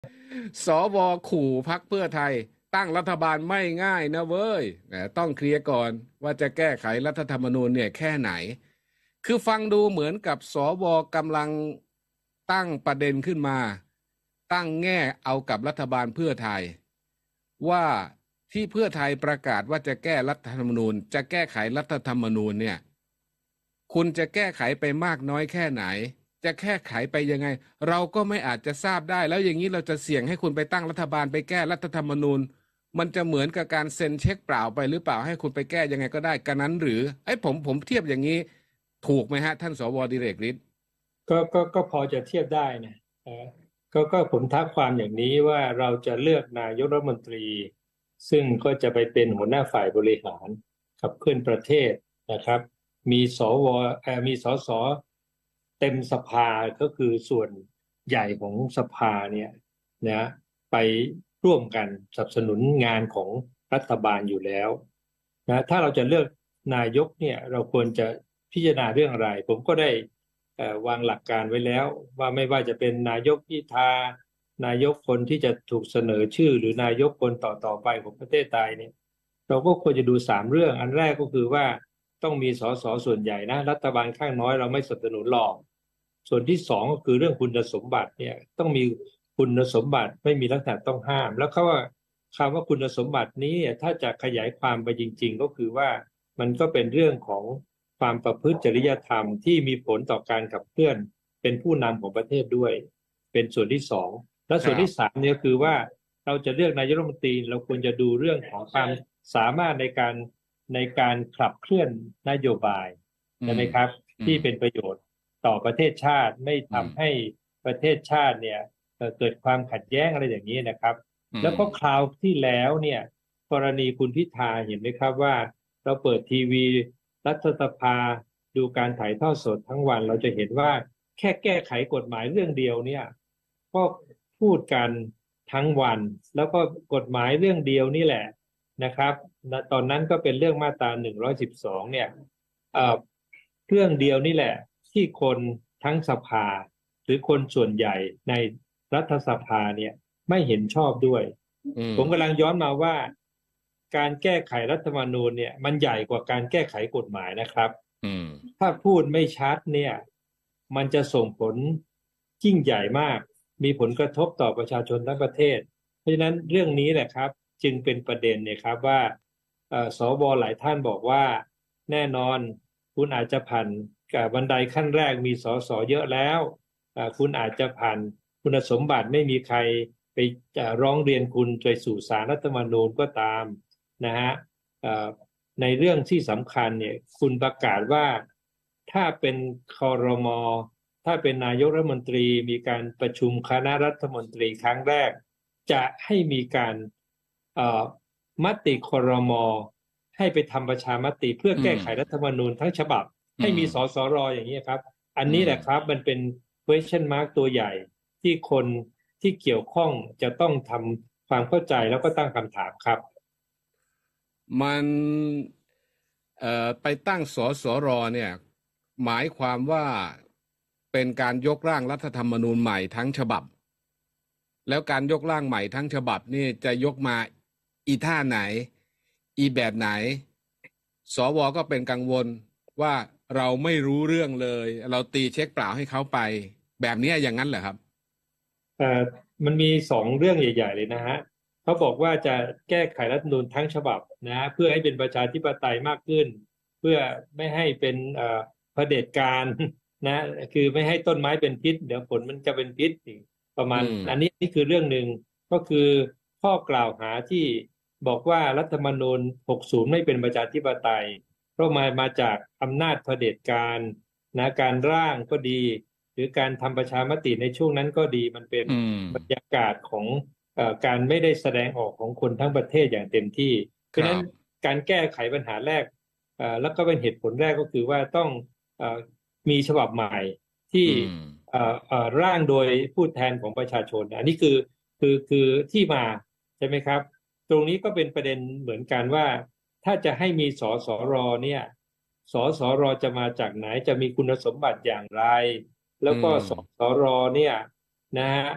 สวขู่พรรคเพื่อไทยตั้งรัฐบาลไม่ง่ายนะเว้ยต้องเคลียร์ก่อนว่าจะแก้ไขรัฐธรรมนูญเนี่ยแค่ไหนคือฟังดูเหมือนกับสวกำลังตั้งประเด็นขึ้นมาตั้งแง่เอากับรัฐบาลเพื่อไทยว่าที่เพื่อไทยประกาศว่าจะแก้รัฐธรรมนูญจะแก้ไขรัฐธรรมนูญเนี่ยคุณจะแก้ไขไปมากน้อยแค่ไหนจะแก้ไขไปยังไงเราก็ไม่อาจจะทราบได้แล้วอย่างนี้เราจะเสี่ยงให้คุณไปตั้งรัฐบาลไปแก้รัฐธรรมนูญมันจะเหมือนกับการเซ็นเช็คเปล่าไปหรือเปล่าให้คุณไปแก้ยังไงก็ได้กันนั้นหรือไอ้ผมเทียบอย่างนี้ถูกไหมฮะท่านสวดิเรกฤทธิ์ก็พอจะเทียบได้นะเอ่อก็ผมท้าความอย่างนี้ว่าเราจะเลือกนายกรัฐมนตรีซึ่งก็จะไปเป็นหัวหน้าฝ่ายบริหารขับเคลื่อนประเทศนะครับมีสวมีสสเต็มสภาก็คือส่วนใหญ่ของสภาเนี่ยนะไปร่วมกันสนับสนุนงานของรัฐบาลอยู่แล้วนะถ้าเราจะเลือกนายกเนี่ยเราควรจะพิจารณาเรื่องอะไรผมก็ได้ วางหลักการไว้แล้วว่าไม่ว่าจะเป็นนายกพิธานายกคนที่จะถูกเสนอชื่อหรือนายกคนต่อไปของประเทศไทยเนี่ยเราก็ควรจะดู3 เรื่องอันแรกก็คือว่าต้องมีสสส่วนใหญ่นะรัฐบาลข้างน้อยเราไม่สนับสนุนหรอกส่วนที่2ก็คือเรื่องคุณสมบัติเนี่ยต้องมีคุณสมบัติไม่มีลักษณะต้องห้ามแล้วเขาว่าคำว่าคุณสมบัตินี้ถ้าจะขยายความไปจริงๆก็คือว่ามันก็เป็นเรื่องของ ความประพฤติจริยธรรมที่มีผลต่อการขับเคลื่อนเป็นผู้นำของประเทศด้วยเป็นส่วนที่2และส่วนที่ครับ 3เนี่ยคือว่าเราจะเลือกนายกรัฐมนตรีเราควรจะดูเรื่องของความสามารถในการขับเคลื่อนนโยบายอืมใช่ไหมครับอืมที่เป็นประโยชน์ต่อประเทศชาติไม่อืมทำให้ประเทศชาติเนี่ยเกิดความขัดแย้งอะไรอย่างนี้นะครับอืมแล้วก็คราวที่แล้วเนี่ยกรณีคุณพิธาเห็นไหมครับว่าเราเปิดทีวีรัฐสภาดูการถ่ายทอดสดทั้งวันเราจะเห็นว่าแค่แก้ไขกฎหมายเรื่องเดียวเนี่ยก็พูดกันทั้งวันแล้วก็กฎหมายเรื่องเดียวนี่แหละนะครับตอนนั้นก็เป็นเรื่องมาตรา112เนี่ยเอ่อเรื่องเดียวนี่แหละที่คนทั้งสภาหรือคนส่วนใหญ่ในรัฐสภาเนี่ยไม่เห็นชอบด้วยอืมผมกำลังย้อนมาว่าการแก้ไขรัฐธรรมนูญเนี่ยมันใหญ่กว่าการแก้ไขกฎหมายนะครับอืมถ้าพูดไม่ชัดเนี่ยมันจะส่งผลยิ่งใหญ่มากมีผลกระทบต่อประชาชนทั้งประเทศเพราะฉะนั้นเรื่องนี้แหละครับจึงเป็นประเด็นเนี่ยครับว่าสวหลายท่านบอกว่าแน่นอนคุณอาจจะผ่านบันไดขั้นแรกมีสสเยอะแล้วคุณอาจจะผ่านคุณสมบัติไม่มีใครไปร้องเรียนคุณไปสู่ศาลรัฐธรรมนูญก็ตามนะฮะในเรื่องที่สำคัญเนี่ยคุณประกาศว่าถ้าเป็นครมถ้าเป็นนายกรัฐมนตรีมีการประชุมคณะรัฐมนตรีครั้งแรกจะให้มีการมติครมให้ไปทำประชามติเพื่ออืมแก้ไขรัฐธรรมนูญทั้งฉบับอืมให้มีสสรอย่างนี้ครับอันอืมนี้แหละครับมันเป็น question mark ตัวใหญ่ที่คนที่เกี่ยวข้องจะต้องทำความเข้าใจแล้วก็ตั้งคำถามครับมันไปตั้งสสรเนี่ยหมายความว่าเป็นการยกร่างรัฐธรรมนูญใหม่ทั้งฉบับแล้วการยกร่างใหม่ทั้งฉบับนี่จะยกมาอีท่าไหนอีแบบไหนสวก็เป็นกังวลว่าเราไม่รู้เรื่องเลยเราตีเช็คเปล่าให้เขาไปแบบนี้อย่างนั้นเหรอครับเอ่อมันมี2 เรื่องใหญ่ๆเลยนะฮะเขาบอกว่าจะแก้ไขรัฐธรรมนูญทั้งฉบับนะฮะเพื่อให้เป็นประชาธิปไตยมากขึ้นเพื่อไม่ให้เป็นเผด็จการนะคือไม่ให้ต้นไม้เป็นพิษเดี๋ยวผลมันจะเป็นพิษอีกประอืมาณมอันนี้นี่คือเรื่องหนึ่งก็คือข้อกล่าวหาที่บอกว่ารัฐธรรมนูญ60ไม่เป็นประชาธิปไตยเพราะมาจากอำนาจเผด็จการนะการร่างก็ดี หรือการทำประชามติในช่วงนั้นก็ดีมันเป็นอืมบรรยากาศของการไม่ได้แสดงออกของคนทั้งประเทศอย่างเต็มที่เพราะฉะนั้นครับการแก้ไขปัญหาแรกแล้วก็เป็นเหตุผลแรกก็คือว่าต้องเอ่อมีฉบับใหม่ที่อืมร่างโดยผู้แทนของประชาชนอันนี้คือที่มาใช่ไหมครับตรงนี้ก็เป็นประเด็นเหมือนกันว่าถ้าจะให้มีสสรเนี่ยสสรจะมาจากไหนจะมีคุณสมบัติอย่างไร แล้อืวก็มสสรเนี่ยนะฮะ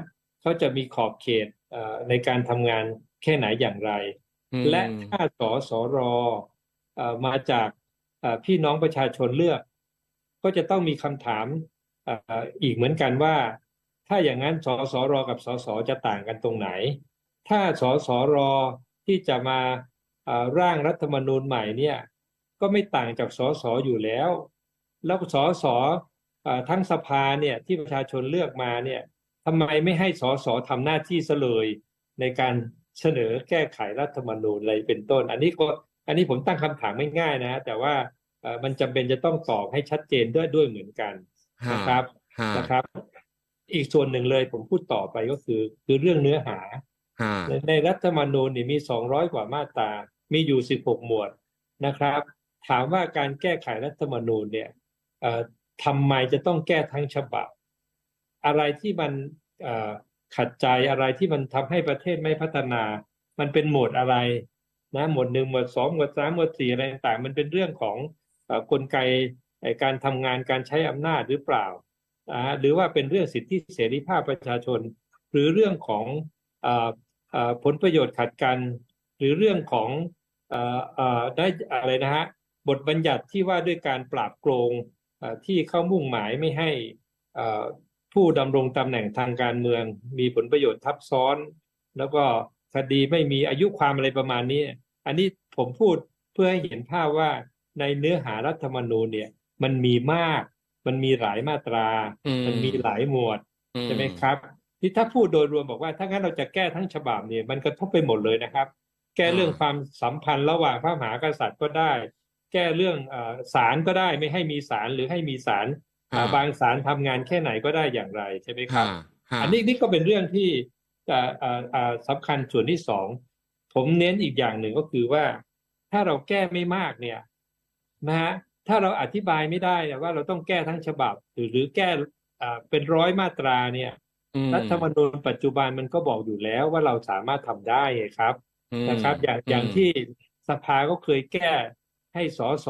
เขาจะมีขอบเขตในการทำงานแค่ไหนอย่างไรและถ้าสสรมาจากพี่น้องประชาชนเลือกก็จะต้องมีคำถามอีกเหมือนกันว่าถ้าอย่างนั้นสสรกับสสจะต่างกันตรงไหนถ้าสสรที่จะมาร่างรัฐธรรมนูญใหม่เนี่ยก็ไม่ต่างจากสสอยู่แล้วแล้วสสทั้งสภาเนี่ยที่ประชาชนเลือกมาเนี่ยทำไมไม่ให้สสทำหน้าที่ซะเลยในการเสนอแก้ไขรัฐธรรมนูญอะไรเป็นต้นอันนี้ผมตั้งคำถามไม่ง่ายนะแต่ว่ามันจำเป็นจะต้องตอบให้ชัดเจนด้วยเหมือนกันนะครับอีกส่วนหนึ่งเลยผมพูดต่อไปก็คือเรื่องเนื้อหาในรัฐธรรมนูญนี่มี200กว่ามาตรามีอยู่16หมวดนะครับถามว่าการแก้ไขรัฐธรรมนูญเนี่ยทำไมจะต้องแก้ทั้งฉบับอะไรที่มันขัดใจอะไรที่มันทำให้ประเทศไม่พัฒนามันเป็นหมวดอะไรนะหมวด1หมวด2หมวด3หมวด4อะไรต่างๆมันเป็นเรื่องของกลไกการทำงานการใช้อำนาจหรือเปล่าหรือว่าเป็นเรื่องสิทธิเสรีภาพประชาชนหรือเรื่องของผลประโยชน์ขัดกันหรือเรื่องของได้อะไรนะฮะบทบัญญัติที่ว่าด้วยการปราบโกงที่เขามุ่งหมายไม่ให้ผู้ดำรงตำแหน่งทางการเมืองมีผลประโยชน์ทับซ้อนแล้วก็คดีไม่มีอายุความอะไรประมาณนี้อันนี้ผมพูดเพื่อให้เห็นภาพว่าในเนื้อหารัฐธรรมนูญเนี่ยมันมีมากมันมีหลายมาตรามันมีหลายหมวดใช่ไหมครับที่ถ้าพูดโดยรวมบอกว่าถ้างั้นเราจะแก้ทั้งฉบับเนี่ยมันกระทบไปหมดเลยนะครับแก้เรื่องความสัมพันธ์ระหว่างพระมหากษัตริย์ก็ได้แก้เรื่องศาลก็ได้ไม่ให้มีศาลหรือให้มีศาลบางศาลทำงานแค่ไหนก็ได้อย่างไรใช่ไหมครับอันนี้นี่ก็เป็นเรื่องที่สำคัญส่วนที่สองผมเน้นอีกอย่างหนึ่งก็คือว่าถ้าเราแก้ไม่มากเนี่ยนะฮะถ้าเราอธิบายไม่ได้ว่าเราต้องแก้ทั้งฉบับหรือแก้เป็น100มาตราเนี่ยรัฐธรรมนูญปัจจุบันมันก็บอกอยู่แล้วว่าเราสามารถทำได้ครับนะครับอย่างที่สภาก็เคยแก้ให้สส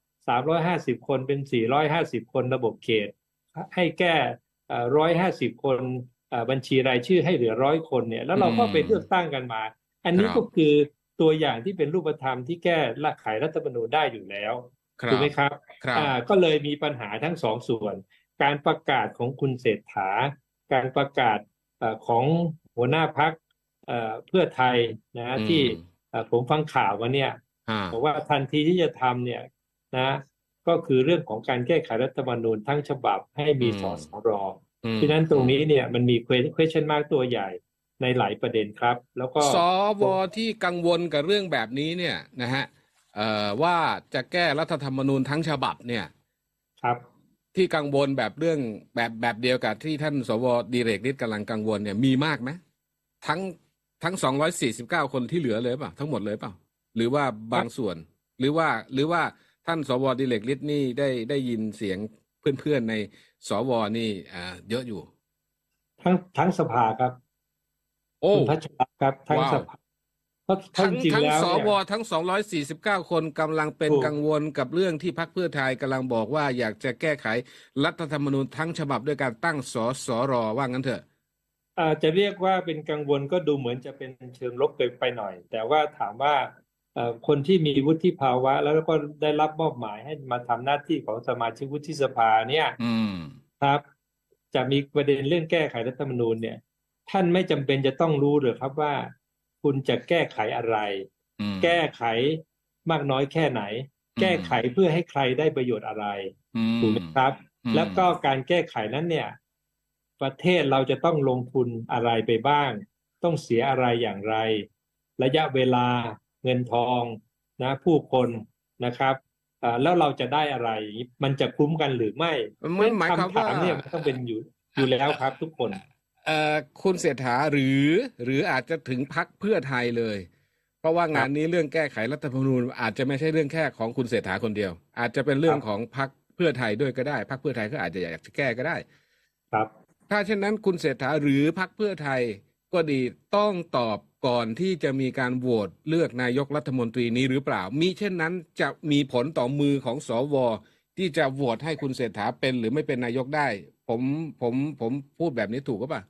350คนเป็น450คนระบบเขตให้แก้150คนบัญชีรายชื่อให้เหลือ100คนเนี่ยแล้วเราก็ไปเลือกตั้งกันมาอันนี้ก็คือตัวอย่างที่เป็นรูปธรรมที่แก้ไขรัฐธรรมนูญได้อยู่แล้วถูกไหมครับก็เลยมีปัญหาทั้งสองส่วนการประกาศของคุณเศรษฐาการประกาศของหัวหน้าพรรคเพื่อไทยนะที่ผมฟังข่าวมาเนี่ยบอกว่าทันทีที่จะทำเนี่ยนะก็คือเรื่องของการแก้ไขรัฐธรรมนูญทั้งฉบับให้มีสสรฉะนั้นตรงนี้เนี่ยมันมี question mark ตัวใหญ่ในหลายประเด็นครับแล้วก็สวที่กังวลกับเรื่องแบบนี้เนี่ยนะฮะว่าจะแก้รัฐธรรมนูญทั้งฉบับเนี่ยครับที่กังวลแบบเรื่องแบบเดียวกับที่ท่านสวดิเรกฤทธิ์กำลังกังวลเนี่ยมีมากไหมทั้ง249คนที่เหลือเลยเปล่าทั้งหมดเลยเปล่าหรือว่าบางส่วนหรือว่าท่านสวดิเรกฤทธิ์นี่ได้ยินเสียงเพื่อนๆในสวนี่เยอะอยู่ทั้งสภาครับคุณพัชรครับทั้งสภาทั้งสวทั้ง249คนกำลังเป็นกังวลกับเรื่องที่พรรคเพื่อไทยกำลังบอกว่าอยากจะแก้ไขรัฐธรรมนูญทั้งฉบับด้วยการตั้งสสรว่างั้นเถอะจะเรียกว่าเป็นกังวลก็ดูเหมือนจะเป็นเชิงลบเกินไปหน่อยแต่ว่าถามว่าคนที่มีวุฒิภาวะแล้วก็ได้รับมอบหมายให้มาทำหน้าที่ของสมาชิกวุฒิสภาเนี่ยครับจะมีประเด็นเรื่องแก้ไขรัฐธรรมนูญเนี่ยท่านไม่จำเป็นจะต้องรู้หรือครับว่าคุณจะแก้ไขอะไรแก้ไขมากน้อยแค่ไหนแก้ไขเพื่อให้ใครได้ประโยชน์อะไรถูกไหมครับแล้วก็การแก้ไขนั้นเนี่ยประเทศเราจะต้องลงทุนอะไรไปบ้างต้องเสียอะไรอย่างไรระยะเวลาเงินทองนะผู้คนนะครับแล้วเราจะได้อะไรมันจะคุ้มกันหรือไม่หมายความว่าเนี่ยมันต้องเป็นอยู่แล้วครับทุกคนคุณเศรษฐาหรืออาจจะถึงพรรคเพื่อไทยเลยเพราะว่างานนี้เรื่องแก้ไขรัฐธรรมนูญอาจจะไม่ใช่เรื่องแค่ของคุณเศรษฐาคนเดียวอาจจะเป็นเรื่องของพรรคเพื่อไทยด้วยก็ได้พรรคเพื่อไทยก็อาจจะอยากจะแก้ก็ได้ครับถ้าเช่นนั้นคุณเศรษฐาหรือพรรคเพื่อไทยก็ดีต้องตอบก่อนที่จะมีการโหวตเลือกนายกรัฐมนตรีนี้หรือเปล่ามิเช่นนั้นจะมีผลต่อมือของสวที่จะโหวตให้คุณเศรษฐาเป็นหรือไม่เป็นนายกได้ผมพูดแบบนี้ถูกหรือเปล่า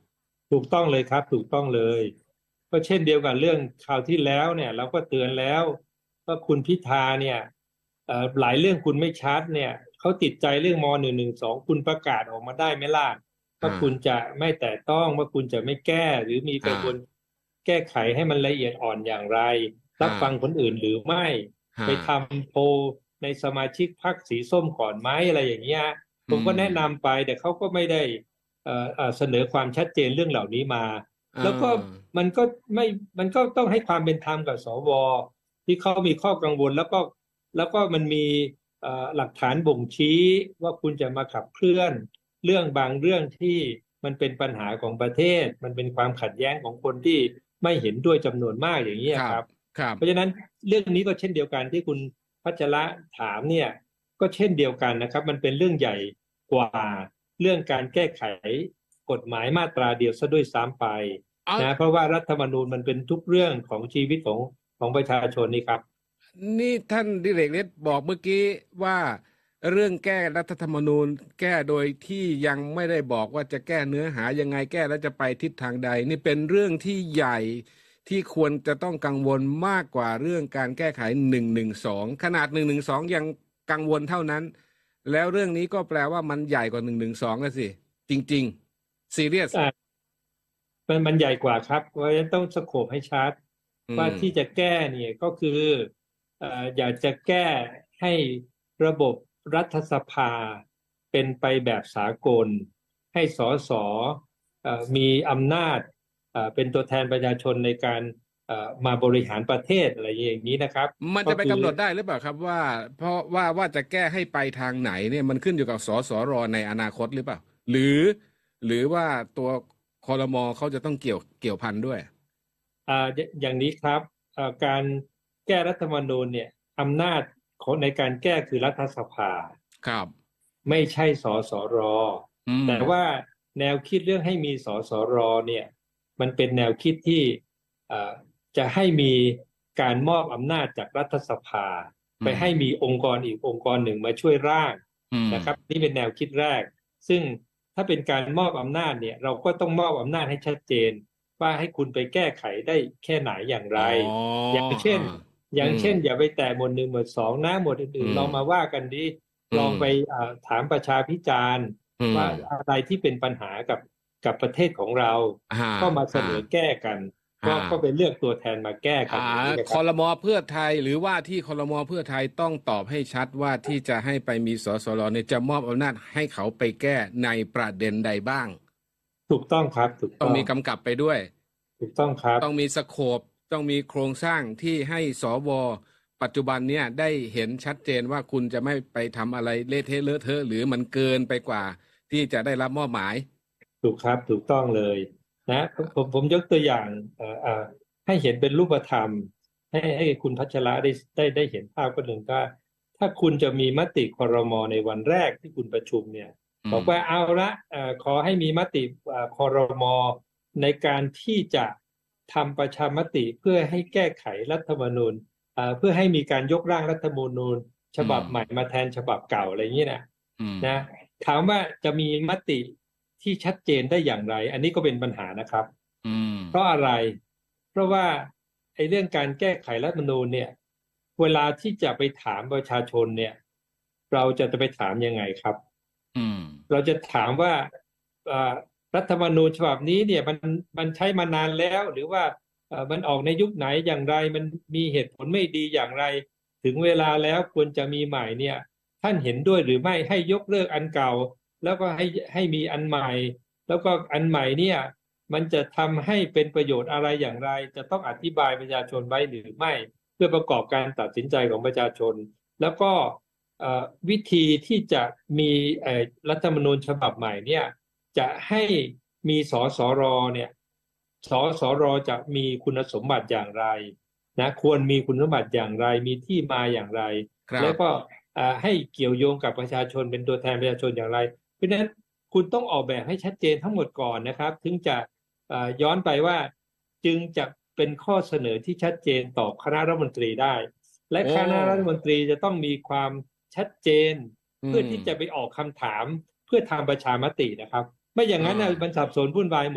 ถูกต้องเลยครับถูกต้องเลยก็เช่นเดียวกันเรื่องคราวที่แล้วเนี่ยเราก็เตือนแล้วว่าคุณพิธาเนี่ยหลายเรื่องคุณไม่ชัดเนี่ยเขาติดใจเรื่องม.112คุณประกาศออกมาได้ไหมล่ะว่าอ่าคุณจะไม่แตะต้องว่าคุณจะไม่แก้หรือมีกอ่าระบวนแก้ไขให้มันละเอียดอ่อนอย่างไรรับฟังอ่าคนอื่นหรือไม่ไปอ่าทำโพลในสมาชิกพรรคสีส้มก่อนไหมอะไรอย่างเงี้ยผมก็อืมแนะนำไปแต่เขาก็ไม่ได้ เสนอความชัดเจนเรื่องเหล่านี้มาอ่แล้วก็ามันก็ไม่มันก็ต้องให้ความเป็นธรรมกับสวที่เขามีข้อกังวลแล้วก็มันมีหลักฐานบ่งชี้ว่าคุณจะมาขับเคลื่อนเรื่องบางเรื่องที่มันเป็นปัญหาของประเทศมันเป็นความขัดแย้งของคนที่ไม่เห็นด้วยจำนวนมากอย่างนี้ครับครับครับเพราะฉะนั้นเรื่องนี้ก็เช่นเดียวกันที่คุณพัชระถามเนี่ยก็เช่นเดียวกันนะครับมันเป็นเรื่องใหญ่กว่า เรื่องการแก้ไขกฎหมายมาตราเดียวซะด้วยซ้ำไปเอานะเพราะว่ารัฐธรรมนูญมันเป็นทุกเรื่องของชีวิตของประชาชนนี่ครับนี่ท่านดิเรกฤทธิ์บอกเมื่อกี้ว่าเรื่องแก้รัฐธรรมนูญแก้โดยที่ยังไม่ได้บอกว่าจะแก้เนื้อหายังไงแก้แล้วจะไปทิศทางใดนี่เป็นเรื่องที่ใหญ่ที่ควรจะต้องกังวลมากกว่าเรื่องการแก้ไข112ขนาด112ยังกังวลเท่านั้นแล้วเรื่องนี้ก็แปลว่ามันใหญ่กว่า112แล้วสิจริงๆซีเรียสอ่ามันใหญ่กว่าครับเพราะฉะนั้นต้องสโคปให้ชัดอืมว่าที่จะแก้เนี่ยก็คืออยากจะแก้ให้ระบบรัฐสภาเป็นไปแบบสากลให้สสมีอำนาจเป็นตัวแทนประชาชนในการมาบริหารประเทศอะไรอย่างนี้นะครับมันจะไปก็คือกำหนดได้หรือเปล่าครับว่าเพราะว่าจะแก้ให้ไปทางไหนเนี่ยมันขึ้นอยู่กับสสรในอนาคตหรือเปล่าหรือว่าตัวครมเขาจะต้องเกี่ยวพันด้วยอย่างนี้ครับการแก้รัฐธรรมนูญเนี่ยอำนาจของในการแก้คือรัฐสภาครับไม่ใช่สสรอืมแต่ว่าแนวคิดเรื่องให้มีสสรเนี่ยมันเป็นแนวคิดที่เอ่อจะให้มีการมอบอำนาจจากรัฐสภาไปอืมให้มีองค์กรอีกองค์กรหนึ่งมาช่วยร่างอืมนะครับนี่เป็นแนวคิดแรกซึ่งถ้าเป็นการมอบอำนาจเนี่ยเราก็ต้องมอบอำนาจให้ชัดเจน ว่าให้คุณไปแก้ไขได้แค่ไหนอย่างไรอ๋ออย่างเช่นอ่าอืมอย่าไปแตะหมวด 1 หมวด 2นะหมวดอือื่นๆลมองมาว่ากันดิอืมลองไปถามประชาพิจารณ์อืมว่าอะไรที่เป็นปัญหากับประเทศของเราฮ่าก็มาเสฮ่านอแก้กันฮ่าก็ไปเลือกตัวแทนมาแก้อ่ากันอย่างนี้นะครับคอรมอเพื่อไทยหรือว่าที่คอรมอเพื่อไทยต้องตอบให้ชัดว่าที่จะให้ไปมีสสรเนี่ยจะมอบอำนาจให้เขาไปแก้ในประเด็นใดบ้างถูกต้องครับถูกต้องต้องมีกำกับไปด้วยถูกต้องครับต้องมีสโคปต้องมีโครงสร้างที่ให้สวปัจจุบันเนี่ยได้เห็นชัดเจนว่าคุณจะไม่ไปทำอะไรเละเทะเลอะเทอะหรือมันเกินไปกว่าที่จะได้รับมอบหมายถูกครับถูกต้องเลยนะผมยกตัวอย่างให้เห็นเป็นรูปธรรมให้คุณพัชระได้เห็นภาพก็หนึ่งว่าถ้าคุณจะมีมติครมในวันแรกที่คุณประชุมเนี่ยอืมบอกว่าเอาละขอให้มีมติครมในการที่จะทำประชามติเพื่อให้แก้ไขรัฐธรรมนูญเพื่อให้มีการยกร่างรัฐธรรมนูญฉอืมบับใหม่มาแทนฉบับเก่าอะไรอย่างนี้อืมนะถามว่าจะมีมติที่ชัดเจนได้อย่างไรอันนี้ก็เป็นปัญหานะครับอืมเพราะอะไรเพราะว่าไอ้เรื่องการแก้ไขรัฐธรรมนูญเนี่ยเวลาที่จะไปถามประชาชนเนี่ยเราจะไปถามยังไงครับอืมเราจะถามว่าเอ่อรัฐธรรมนูญฉบับนี้เนี่ยมันใช้มานานแล้วหรือว่ามันออกในยุคไหนอย่างไรมันมีเหตุผลไม่ดีอย่างไรถึงเวลาแล้วควรจะมีใหม่เนี่ยท่านเห็นด้วยหรือไม่ให้ยกเลิกอันเก่าแล้วก็ให้มีอันใหม่แล้วก็อันใหม่เนี่ยมันจะทำให้เป็นประโยชน์อะไรอย่างไรจะต้องอธิบายประชาชนไว้หรือไม่เพื่อประกอบการตัดสินใจของประชาชนแล้วก็วิธีที่จะมีรัฐธรรมนูญฉบับใหม่เนี่ยจะให้มีสสรเนี่ยสสรจะมีคุณสมบัติอย่างไรนะควรมีคุณสมบัติอย่างไรมีที่มาอย่างไรครับแล้วก็ให้เกี่ยวโยงกับประชาชนเป็นตัวแทนประชาชนอย่างไรเพราะฉะนั้นคุณต้องออกแบบให้ชัดเจนทั้งหมดก่อนนะครับถึงจะย้อนไปว่าจึงจะเป็นข้อเสนอที่ชัดเจนต่อคณะรัฐมนตรีได้และโอ้คณะรัฐมนตรีจะต้องมีความชัดเจนอืเพื่อมที่จะไปออกคำถามเพื่อทำประชามตินะครับไม่อย่างอ่นั้นนะมันาสับสนวุ่นวายหมด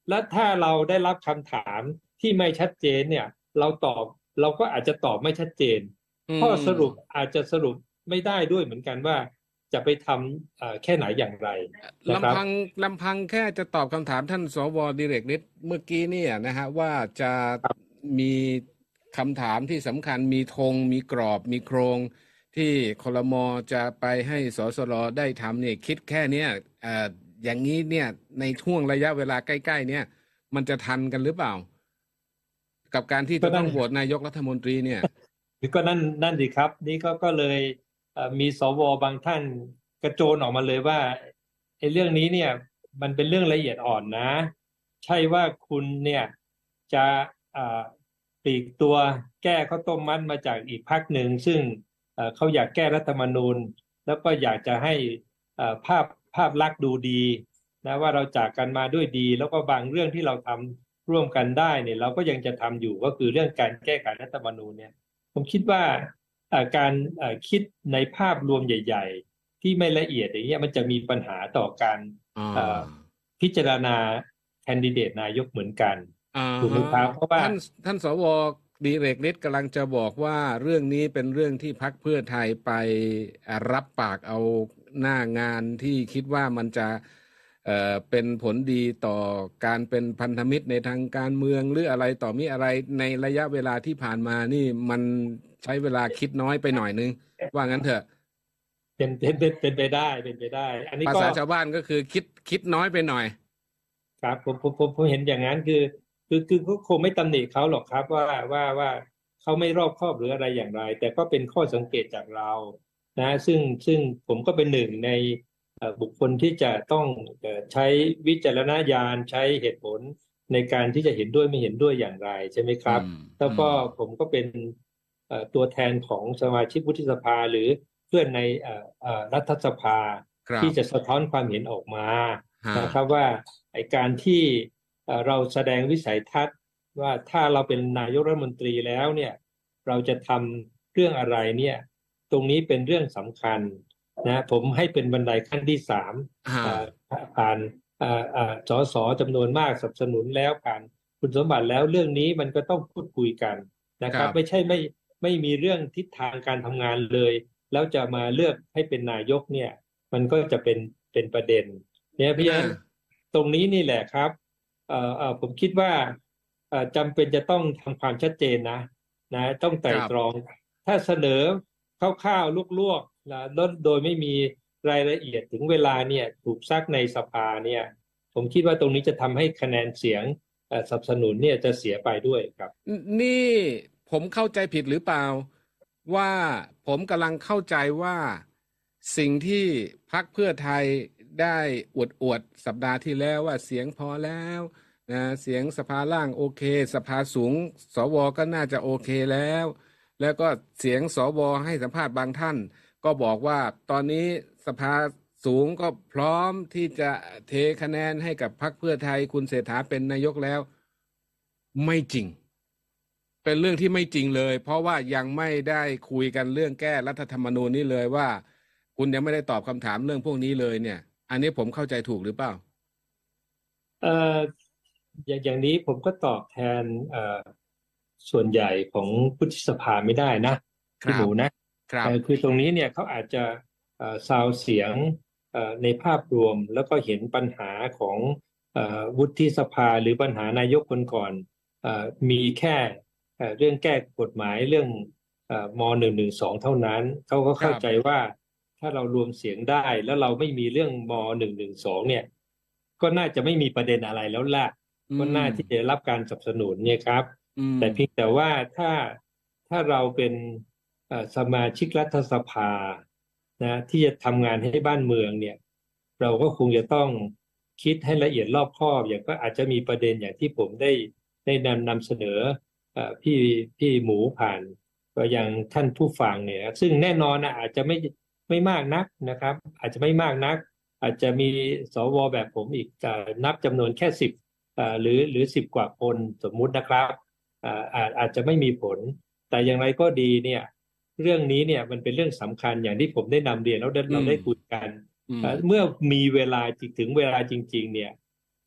และถ้าเราได้รับคำถามที่ไม่ชัดเจนเนี่ยเราตอบเราก็อาจจะตอบไม่ชัดเจนอืข้อสรุปมอาจจะสรุปไม่ได้ด้วยเหมือนกันว่าจะไปทำแค่ไหนอย่างไรนะครับลำพังแค่จะตอบคำถามท่านสวดิเรกฤทธิ์เมื่อกี้เนี่ยนะฮะว่าจะมีคำถามที่สำคัญมีธงมีกรอบมีโครงที่ครม.จะไปให้สสรได้ทำเนี่ยคิดแค่เนี้ยอย่างนี้เนี่ยในช่วงระยะเวลาใกล้ๆเนี่ยมันจะทันกันหรือเปล่ากับการที่จะก็นั่นต้องโหวตนายกรัฐมนตรีเนี่ยก็นั่นสิครับนี่ก็เลยมีสวบางท่านกระโจนออกมาเลยว่าไอ้เรื่องนี้เนี่ยมันเป็นเรื่องละเอียดอ่อนนะใช่ว่าคุณเนี่ยจะปลีกตัวแก้ข้าวต้มมัดมาจากอีกพรรคหนึ่งซึ่งเขาอยากแก้รัฐธรรมนูญแล้วก็อยากจะให้เอ่อภาพภาพลักษณ์ดูดีนะว่าเราจากกันมาด้วยดีแล้วก็บางเรื่องที่เราทำร่วมกันได้เนี่ยเราก็ยังจะทำอยู่ก็คือเรื่องการแก้ไขรัฐธรรมนูญเนี่ย ผมคิดว่าการคิดในภาพรวมใหญ่ๆที่ไม่ละเอียดอย่างเงี้ยมันจะมีปัญหาต่อการอ่เอ่อาพิจารณาแคนดิเดตนายกเหมือนกันอ่าถูกไหมฮะครับเพราะว่าท่านสวดิเรกฤทธิ์กำลังจะบอกว่าเรื่องนี้เป็นเรื่องที่พรรคเพื่อไทยไปรับปากเอาหน้างานที่คิดว่ามันจะเป็นผลดีต่อการเป็นพันธมิตรในทางการเมืองหรืออะไรต่อมีอะไรในระยะเวลาที่ผ่านมานี่มันใช้เวลาคิดน้อยไปหน่อยนึงว่างั้นเถอะเป็นไปได้เป็นไปได้อันนี้ภาก็ษาชาวบ้านก็คือคิดน้อยไปหน่อยครับผมเห็นอย่างนั้นคือก็คงไม่ตำหนิเขาหรอกครับว่าเขาไม่รอบคอบหรืออะไรอย่างไรแต่ก็เป็นข้อสังเกตจากเรานะซึ่งผมก็เป็นหนึ่งในบุคคลที่จะต้องใช้วิจารณญาณใช้เหตุผลในการที่จะเห็นด้วยไม่เห็นด้วยอย่างไรใช่ไหมครับอืมแล้วก็อืมผมก็เป็นตัวแทนของสมาชิกวุฒิสภาหรือเพื่อนในรัฐสภาครับที่จะสะท้อนความเห็นออกมาฮะนะครับว่า ไอ้การที่เราแสดงวิสัยทัศน์ว่าถ้าเราเป็นนายกรัฐมนตรีแล้วเนี่ยเราจะทำเรื่องอะไรเนี่ยตรงนี้เป็นเรื่องสำคัญนะผมให้เป็นบันไดขั้นที่สามฮะเอ่อผ่านสสจำนวนมากสนับสนุนแล้วผ่านคุณสมบัติแล้วเรื่องนี้มันก็ต้องพูดคุยกันนะครับครับไม่มีเรื่องทิศทางการทำงานเลยแล้วจะมาเลือกให้เป็นนายกเนี่ยมันก็จะเป็นประเด็นเนี่ยเพราะฉะนั้นอ่าตรงนี้นี่แหละครับผมคิดว่าจำเป็นจะต้องทำความชัดเจนนะต้องไตร่ครับตรองถ้าเสนอคร่าวๆลวกๆนะแล้วโดยไม่มีรายละเอียดถึงเวลาเนี่ยถูกซักในสภาเนี่ยผมคิดว่าตรงนี้จะทำให้คะแนนเสียงสนับสนุนเนี่ยจะเสียไปด้วยครับนี่ผมเข้าใจผิดหรือเปล่าว่าผมกำลังเข้าใจว่าสิ่งที่พรรคเพื่อไทยได้อวดสัปดาห์ที่แล้วว่าเสียงพอแล้วนะเสียงสภาล่างโอเคสภาสูงสวก็น่าจะโอเคแล้วก็เสียงสวให้สัมภาษณ์บางท่านก็บอกว่าตอนนี้สภาสูงก็พร้อมที่จะเทคะแนนให้กับพรรคเพื่อไทยคุณเศรษฐาเป็นนายกแล้วไม่จริง เป็นเรื่องที่ไม่จริงเลยเพราะว่ายังไม่ได้คุยกันเรื่องแก้รัฐธรรมนูญนี้เลยว่าคุณยังไม่ได้ตอบคำถามเรื่องพวกนี้เลยเนี่ยอันนี้ผมเข้าใจถูกหรือเปล่าเอ่ออย่างนี้ผมก็ตอบแทนส่วนใหญ่ของวุฒิสภาไม่ได้นะครับพี่หมูนะครับคือตรงนี้เนี่ยเขาอาจจะซาวเสียงในภาพรวมแล้วก็เห็นปัญหาของวุฒิสภาหรือปัญหานายกคนก่อนมีแค่เรื่องแก้กฎหมายเรื่องม.112เท่านั้นเขาก็เข้าครับใจว่าถ้าเรารวมเสียงได้แล้วเราไม่มีเรื่องม.112เนี่ยก็น่าจะไม่มีประเด็นอะไรแล้วล่ะอืก็มน่าที่จะได้รับการสนับสนุนเนี่ยครับอืมแต่เพียงแต่ว่าถ้าเราเป็นสมาชิกรัฐสภานะที่จะทำงานให้บ้านเมืองเนี่ยเราก็คงจะต้องคิดให้ละเอียดรอบคอบอย่างก็อาจจะมีประเด็นอย่างที่ผมได้นำเสนอพี่หมูผ่านก็ยังท่านผู้ฟังเนี่ยซึ่งแน่นอนนะอาจจะไม่มากนักนะครับอาจจะไม่มากนักอาจจะมีสวแบบผมอีกนับจำนวนแค่10 หรือ10 กว่าคนสมมุตินะครับอาจจะไม่มีผลแต่อย่างไรก็ดีเนี่ยเรื่องนี้เนี่ยมันเป็นเรื่องสำคัญอย่างที่ผมได้นำเรียนแล้วอืมเราได้คุยกันอืมเมื่อมีเวลาถึงเวลาจริงๆเนี่ย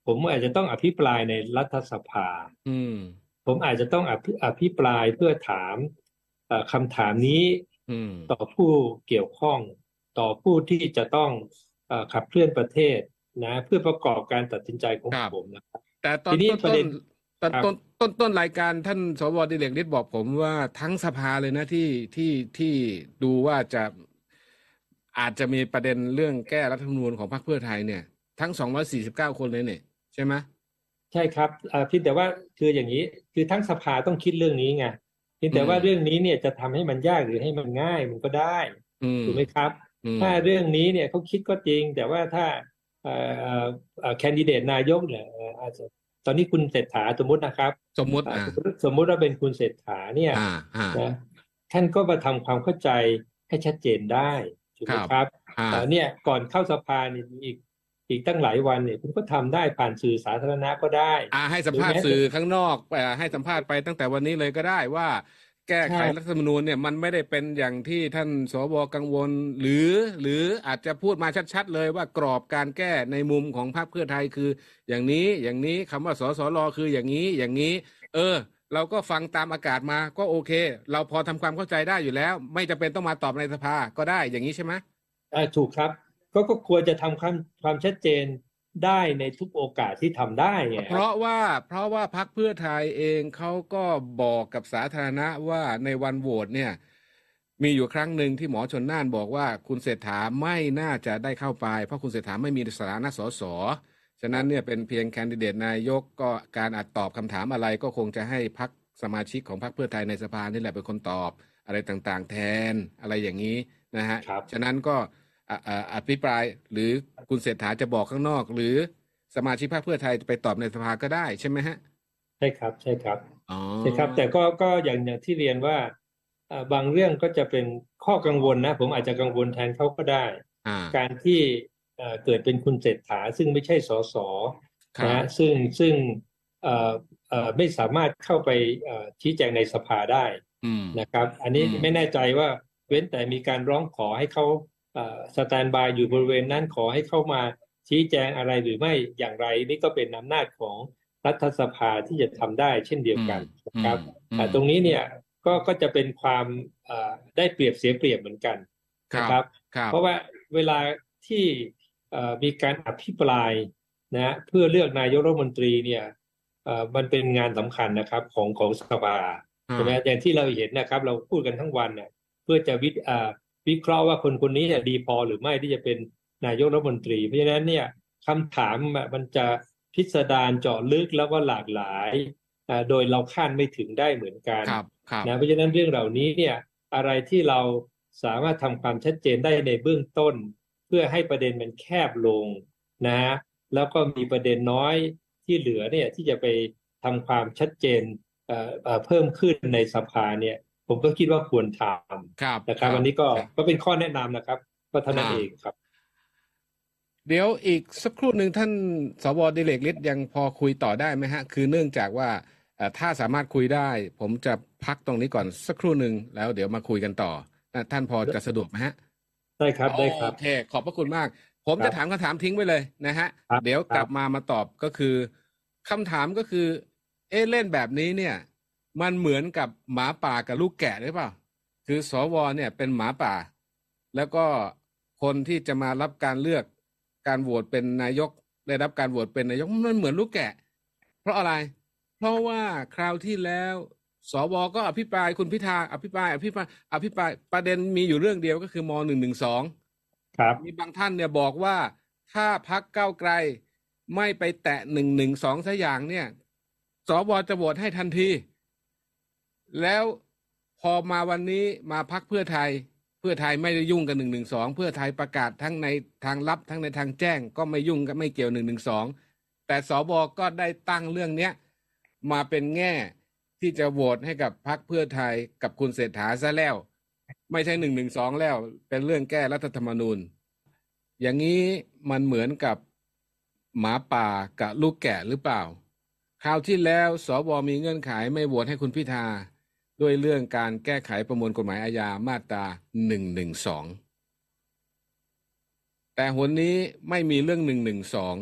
ผมอาจจะต้องอภิปรายในรัฐสภาอืมผมอาจจะต้องอภิปรายเพื่อถามคำถามนี้อืมต่อผู้เกี่ยวข้องต่อผู้ที่จะต้องขับเคลื่อนประเทศนะเพื่อประกอบการตัดสินใจของครับผมนะครับแต่ตอทีนต้นต้นนี้ประเด็นตอนครับต้นรายการท่านสวดิเรกฤทธิ์บอกผมว่าทั้งสภาเลยนะที่ดูว่าจะอาจจะมีประเด็นเรื่องแก้รัฐธรรมนูญของพรรคเพื่อไทยเนี่ยทั้ง249คนเลยเนี่ยใช่ไหมใช่ครับเพียงแต่ว่าคืออย่างนี้คือทั้งสภาต้องคิดเรื่องนี้ไงเพียงอืมแต่ว่าเรื่องนี้เนี่ยจะทำให้มันยากหรือให้มันง่ายมันก็ได้อืมถูกไหมครับอืมถ้าเรื่องนี้เนี่ยเขาคิดก็จริงแต่ว่าถ้าเอ่อแคนดิเดตนายกเนี่ยอาจจะตอนนี้คุณเศรษฐาสมมตินะครับสมมุติสมมติว่าเป็นคุณเศรษฐาเนี่ยอ่าอ่านะท่านก็มาทำความเข้าใจให้ชัดเจนได้ถูกครับไหมครับอ่าเนี่ยก่อนเข้าสภาเนี่ยอีกตั้งหลายวันเนี่ยคุณก็ทำได้ผ่านสื่อสาธารณะก็ได้ให้สัหรือแม้แต่มภาษณ์สื่อข้างนอกให้สัมภาษณ์ไปตั้งแต่วันนี้เลยก็ได้ว่าแก้ไขรัฐใช่ธรรมนูญเนี่ยมันไม่ได้เป็นอย่างที่ท่านสวกังวลหรืออาจจะพูดมาชัดๆเลยว่ากรอบการแก้ในมุมของพรรคเพื่อไทยคืออย่างนี้คำว่าสสรคืออย่างนี้เออเราก็ฟังตามอากาศมาก็โอเคเราพอทำความเข้าใจได้อยู่แล้วไม่จำเป็นต้องมาตอบในสภาก็ได้อย่างนี้ใช่ไหมถูกครับก็ควรจะทำความชัดเจนได้ในทุกโอกาสที่ทำได้ไงเพครับราะว่าเพราะว่าพรรคเพื่อไทยเองเขาก็บอกกับสาธารณะว่าในวันโหวตเนี่ยมีอยู่ครั้งหนึ่งที่หมอชลน่านบอกว่าคุณเศรษฐาไม่น่าจะได้เข้าไปเพราะคุณเศรษฐาไม่มีสถานะสสฉะนั้นเนี่ยเป็นเพียงแคนดิเดตนายกก็การอาจตอบคำถามอะไรก็คงจะให้พรรคสมาชิกของพรรคเพื่อไทยในสภานี่แหละเป็นคนตอบอะไรต่างๆแทนอะไรอย่างนี้นะฮะครับฉะนั้นก็อภิปรายหรือคุณเศรษฐาจะบอกข้างนอกหรือ สมาชิกพรรคเพื่อไทยไปตอบในสภาก็ได้ใช่ไหมฮะใช่ครับใช่ครับอ๋อใช่ครับแต่ก็อย่างที่เรียนว่าบางเรื่องก็จะเป็นข้อกังวลนะผมอาจจะกังวลแทนเขาก็ได้อ่าการที่เกิดเป็นคุณเศรษฐาซึ่งไม่ใช่สสนะครับซึ่งเอ่อไม่สามารถเข้าไปชี้แจงในสภาได้อืมนะครับอันนี้อืมไม่แน่ใจว่าเว้นแต่มีการร้องขอให้เขาสแตนบายอยู่บริเวณนั้นขอให้เข้ามาชี้แจงอะไรหรือไม่อย่างไรนี่ก็เป็นอำนาจของรัฐสภาที่จะทำได้เช่นเดียวอืมกันอืมนะครับอืมตรงนี้เนี่ยก็จะเป็นความได้เปรียบเสียเปรียบเหมือนกันครับนะครับครับเพราะว่าเวลาที่มีการอภิปรายนะเพื่อเลือกนายกรัฐมนตรีเนี่ยมันเป็นงานสำคัญนะครับของสภาอ่าใช่ไหมอย่างที่เราเห็นนะครับเราพูดกันทั้งวันเนี่ยเพื่อจะวิเคราะห์ว่าคนคนนี้เนี่ยดีพอหรือไม่ที่จะเป็นนายกรัฐมนตรีเพราะฉะนั้นเนี่ยคำถามมันจะพิสดารเจาะลึกแล้วก็หลากหลายโดยเราคาดไม่ถึงได้เหมือนกันครับครับนะเพราะฉะนั้นเรื่องเหล่านี้เนี่ยอะไรที่เราสามารถทำความชัดเจนได้ในเบื้องต้นเพื่อให้ประเด็นมันแคบลงนะฮะแล้วก็มีประเด็นน้อยที่เหลือเนี่ยที่จะไปทำความชัดเจนเพิ่มขึ้นในสภาเนี่ยผมก็คิดว่าควรทครับำนะคครับรับอันนี้ก็ครับก็เป็นข้อแนะนำนะครับก็เท่านั้นเองอ่าครับเดี๋ยวอีกสักครู่หนึ่งท่านสวดิเรกฤทธิ์ยังพอคุยต่อได้ไหมฮะคือเนื่องจากว่าถ้าสามารถคุยได้ผมจะพักตรงนี้ก่อนสักครู่หนึ่งแล้วเดี๋ยวมาคุยกันต่อท่านพอจะสะดวกไหมฮะได้ครับโอได้ครับเคขอบพระคุณมากผมครับจะถามคำถามทิ้งไว้เลยนะฮะครับเดี๋ยวครับกลับมาตอบก็คือคำถามก็คือเล่นแบบนี้เนี่ยมันเหมือนกับหมาป่ากับลูกแกะหรือเปล่าคือสวเนี่ยเป็นหมาป่าแล้วก็คนที่จะมารับการเลือกการโหวตเป็นนายกได้รับการโหวตเป็นนายกมันเหมือนลูกแกะเพราะอะไรเพราะว่าคราวที่แล้วสวก็อภิปรายคุณพิธาอภิปรายประเด็นมีอยู่เรื่องเดียวก็คือม.112 ครับมีบางท่านเนี่ยบอกว่าถ้าพรรคก้าวไกลไม่ไปแตะ112สักอย่างเนี่ยสวจะโหวตให้ทันทีแล้วพอมาวันนี้มาพรรคเพื่อไทยไม่ได้ยุ่งกับ112เพื่อไทยประกาศทั้งในทางลับทั้งในทางแจ้งก็ไม่ยุ่งกับไม่เกี่ยว112แต่สวก็ได้ตั้งเรื่องเนี้ยมาเป็นแง่ที่จะโหวตให้กับพรรคเพื่อไทยกับคุณเศรษฐาซะแล้วไม่ใช่112แล้วเป็นเรื่องแก้รัฐธรรมนูญ อย่างนี้มันเหมือนกับหมาป่ากับลูกแกะหรือเปล่าคราวที่แล้วสวมีเงื่อนไขไม่โหวตให้คุณพิธาด้วยเรื่องการแก้ไขประมวลกฎหมายอาญามาตรา112แต่หนนี้ไม่มีเรื่อง112แ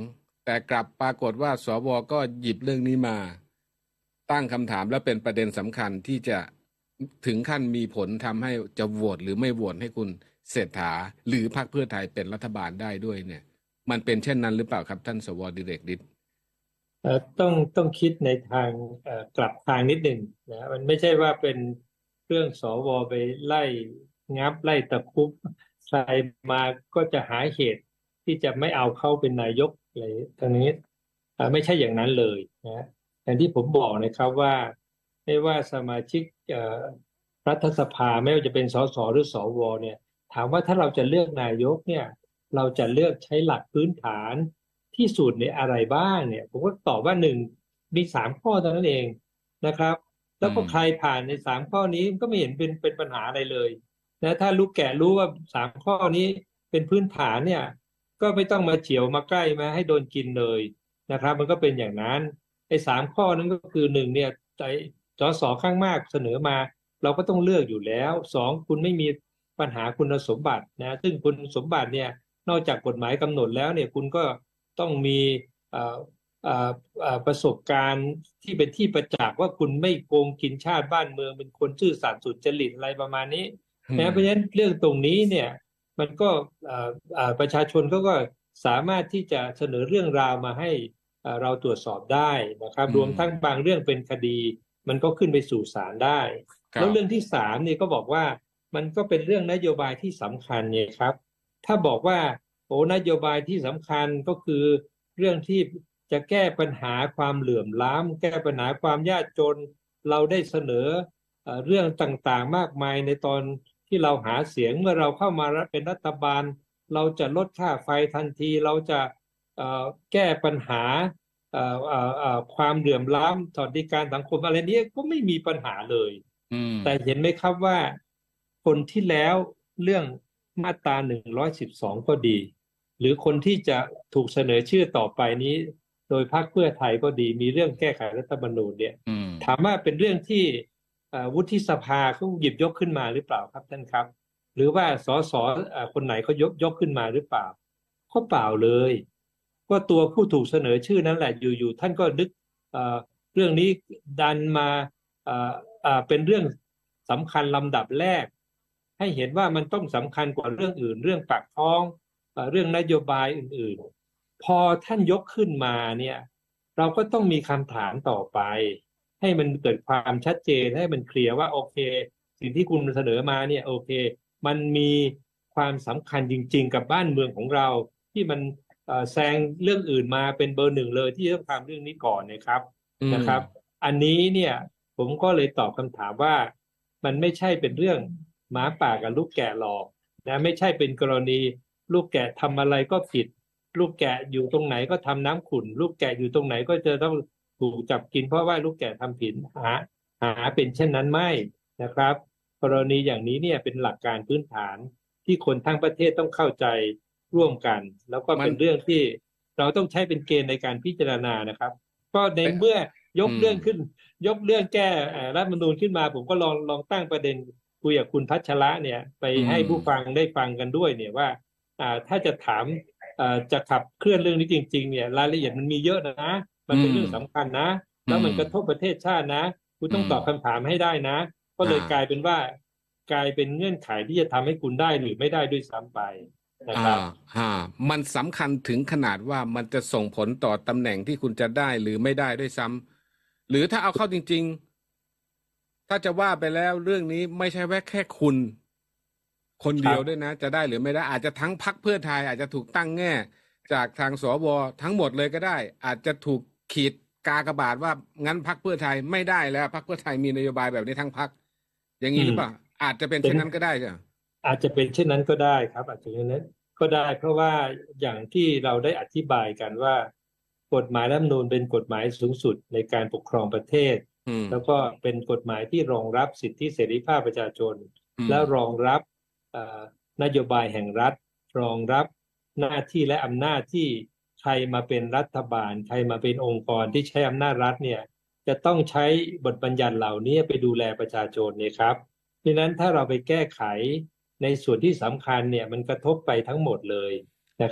แต่กลับปรากฏว่าสวก็หยิบเรื่องนี้มาตั้งคำถามและเป็นประเด็นสำคัญที่จะถึงขั้นมีผลทำให้จะโหวตหรือไม่โหวตให้คุณเศรษฐาหรือพรรคเพื่อไทยเป็นรัฐบาลได้ด้วยเนี่ยมันเป็นเช่นนั้นหรือเปล่าครับท่านสวดิเรกฤทธิ์ต้องคิดในทางกลับทางนิดหนึ่งนะมันไม่ใช่ว่าเป็นเรื่องสวไปไล่งับไล่ตะคุบใครมาก็จะหาเหตุที่จะไม่เอาเข้าเป็นนายกอะไรทางนี้ไม่ใช่อย่างนั้นเลยนะอย่างที่ผมบอกนะครับว่าไม่ว่าสมาชิกรัฐสภาไม่ว่าจะเป็นสสหรือสวเนี่ยถามว่าถ้าเราจะเลือกนายกเนี่ยเราจะเลือกใช้หลักพื้นฐานที่สุดในอะไรบ้างเนี่ยผมก็ตอบว่าหนึ่งมี3 ข้อเท่านั้นเองนะครับแล้วก็ใครผ่านใน3 ข้อนี้ก็ไม่เห็นเป็นปัญหาอะไรเลยนะถ้าลูกแกะรู้ว่า3 ข้อนี้เป็นพื้นฐานเนี่ยก็ไม่ต้องมาเฉียวมาใกล้มาให้โดนกินเลยนะครับมันก็เป็นอย่างนั้นไอ้3 ข้อนั้นก็คือหนึ่งเนี่ยใจสสข้างมากเสนอมาเราก็ต้องเลือกอยู่แล้ว2คุณไม่มีปัญหาคุณสมบัตินะซึ่งคุณสมบัติเนี่ยนอกจากกฎหมายกำหนดแล้วเนี่ยคุณก็ต้องมีเอ่อประสบการณ์ที่เป็นที่ประจักษ์ว่าคุณไม่โกงกินชาติบ้านเมืองเป็นคนซื่อสัตย์สุจริตอะไรประมาณนี้นะเพราะฉะนั้นเรื่องตรงนี้เนี่ยมันก็ประชาชนก็สามารถที่จะเสนอเรื่องราวมาให้เราตรวจสอบได้นะครับรวมทั้งบางเรื่องเป็นคดีมันก็ขึ้นไปสู่ศาลได้แล้วเรื่องที่3เนี่ยก็บอกว่ามันก็เป็นเรื่องนโยบายที่สำคัญเนี่ยครับถ้าบอกว่าโอ้นโยบายที่สำคัญก็คือเรื่องที่จะแก้ปัญหาความเหลื่อมล้ำแก้ปัญหาความยากจนเราได้เสนอเรื่องต่างๆมากมายในตอนที่เราหาเสียงเมื่อเราเข้ามาเป็นรัฐบาลเราจะลดค่าไฟทันทีเราจะแก้ปัญหาความเหลื่อมล้ำสวัสดิการสังคมอะไรนี้ก็ไม่มีปัญหาเลยแต่เห็นไหมครับว่าคนที่แล้วเรื่องมาตรา112ก็ดีหรือคนที่จะถูกเสนอชื่อต่อไปนี้โดยพรรคเพื่อไทยก็ดีมีเรื่องแก้ไขรัฐธรรมนูญเนี่ยถามว่าเป็นเรื่องที่วุฒิสภาเขาหยิบยกขึ้นมาหรือเปล่าครับท่านครับหรือว่าสสคนไหนเขายกขึ้นมาหรือเปล่าก็เปล่าเลยก็ตัวผู้ถูกเสนอชื่อนั้นแหละอยู่ๆท่านก็นึกเรื่องนี้ดันมาเป็นเรื่องสำคัญลำดับแรกให้เห็นว่ามันต้องสำคัญกว่าเรื่องอื่นเรื่องปากท้องเรื่องนโยบายอื่นๆพอท่านยกขึ้นมาเนี่ยเราก็ต้องมีคำถามต่อไปให้มันเกิดความชัดเจนให้มันเคลียร์ว่าโอเคสิ่งที่คุณเสนอมาเนี่ยโอเคมันมีความสำคัญจริงๆกับบ้านเมืองของเราที่มันแซงเรื่องอื่นมาเป็นเบอร์1เลยที่ต้องทำเรื่องนี้ก่อนนะครับอันนี้เนี่ยผมก็เลยตอบคำถามว่ามันไม่ใช่เป็นเรื่องหมาป่ากับลูกแกะหรอกนะไม่ใช่เป็นกรณีลูกแกะทำอะไรก็ผิดลูกแกะอยู่ตรงไหนก็ทำน้ำขุ่นลูกแกะอยู่ตรงไหนก็จะต้องถูกจับกินเพราะว่าลูกแกะทำผิดหาเป็นเช่นนั้นไม่นะครับกรณีอย่างนี้เนี่ยเป็นหลักการพื้นฐานที่คนทั้งประเทศต้องเข้าใจร่วมกันแล้วก็เป็นเรื่องที่เราต้องใช้เป็นเกณฑ์ในการพิจารณานะครับก็ในเมื่อยกเรื่องขึ้นยกเรื่องแก้รัฐธรรมนูญขึ้นมาผมก็ลองตั้งประเด็นคุยกับคุณพัชระเนี่ยไปให้ผู้ฟังได้ฟังกันด้วยเนี่ยว่าถ้าจะถามจะขับเคลื่อนเรื่องนี้จริงๆเนี่ยรายละเอียดมันมีเยอะนะมันเป็นเรื่องสำคัญนะแล้วมันกระทบประเทศชาตินะคุณต้องตอบคำถามให้ได้นะก็เลยกลายเป็นเงื่อนไขที่จะทำให้คุณได้หรือไม่ได้ด้วยซ้ำไปนะครับมันสำคัญถึงขนาดว่ามันจะส่งผลต่อตำแหน่งที่คุณจะได้หรือไม่ได้ด้วยซ้ำหรือถ้าเอาเข้าจริงๆถ้าจะว่าไปแล้วเรื่องนี้ไม่ใช่แค่คุณคนเดียวด้วยนะจะได้หรือไม่ได้อาจจะทั้งพรรคเพื่อไทยอาจจะถูกตั้งแง่จากทางสวทั้งหมดเลยก็ได้อาจจะถูกขีดกากบาทว่างั้นพรรคเพื่อไทยไม่ได้แล้วพรรคเพื่อไทยมีนโยบายแบบนี้ทั้งพรรคอย่างนี้หรือเปล่าอาจจะเป็นเช่นนั้นก็ได้ใช่ไหมอาจจะเป็นเช่นนั้นก็ได้ครับอาจจะเช่นนั้นก็ได้เพราะว่าอย่างที่เราได้อธิบายกันว่ากฎหมายรัฐธรรมนูญเป็นกฎหมายสูงสุดในการปกครองประเทศแล้วก็เป็นกฎหมายที่รองรับสิทธิเสรีภาพประชาชนและรองรับนโยบายแห่งรัฐรองรับหน้าที่และอำนาจที่ใครมาเป็นรัฐบาลใครมาเป็นองค์กรที่ใช้อำนาจรัฐเนี่ยจะต้องใช้บทบัญญัติเหล่านี้ไปดูแลประชาชนเนี่ยครับดังนั้นถ้าเราไปแก้ไขในส่วนที่สำคัญเนี่ยมันกระทบไปทั้งหมดเลยนะครับ